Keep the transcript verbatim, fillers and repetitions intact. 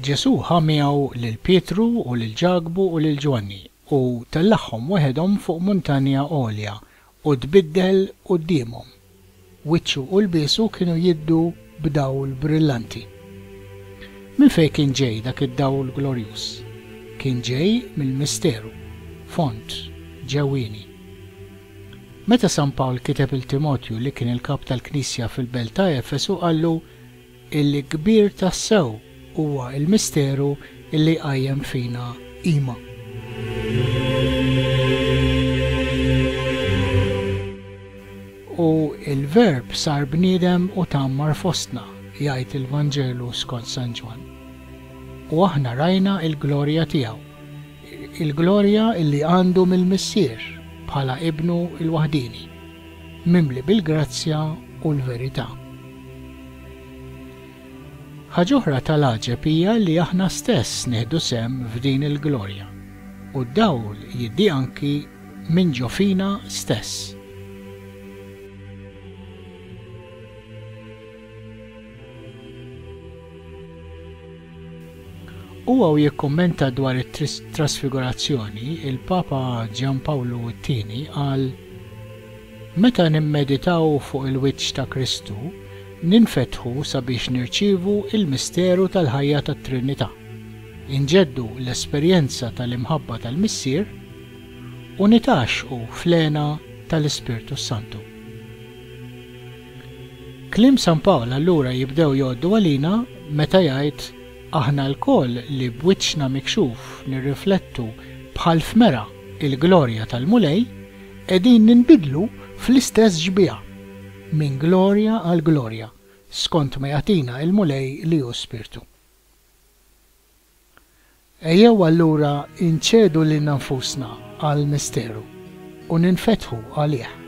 Ġesu ħamijaw lil Pietru u lil Ġagbu u lil Ġwanni u tellaħħom weħedhom fuq muntanja għolja u tbiddel qudiemhom. Wiċċu u lbiesu kienu jiddu b'dawl brillanti. Min fejn kien ġej dak id-dawl glorjuż? Kien ġej mill-misteru, font ġewwieni. Meta San Pawl kiteb il Timotju li kien il-kap tal-Knisja fil-belt ta' Efesu qallu illi kbir tas-sew huwa l-misteru illi qajjem fina qima. U il-verb sar bniedem u tammar fostna, jgħid il-Vanġelu skont San Ġwan. U aħna rajna il-glorja tiegħu, il-glorja illi għandu mill-Missier bħala ibnu il-waħdini, mimli bil-grazzja u l-verità. Ħaġa oħra tal-għaġeb hija li aħna stess nieħdu sehem f'din il-glorja u d-dawl jiddi anki minn ġo fina stess. U għaw jikkommenta dwar it-trasfigurazzjoni, il-Papa Giampaolo t-tieni għal meta nimmeditaw fuq il-wiċċ ta' Kristu, ninfetħu sabiex nirċievu il-misteru tal-ħajja tat-Trinità, inġeddu l-esperjenza tal-imħabba tal-Missier u nitaxqu flena tal-Ispirtu Santu. Kliem San Pawl allura jibdew jgħoddu għalina meta jgħid aħna l-koll li b'wiċċna mikxuf nirriflettu bħal fmera il-glorja tal-mulej qegħdin ninbidlu fl-istess ġbija minn glorja għal glorja skont ma jagħtina il-mulej li hu Spirtu. Ejjew allura inċedu lil nfusna għal misteru u ninfetħu għalih.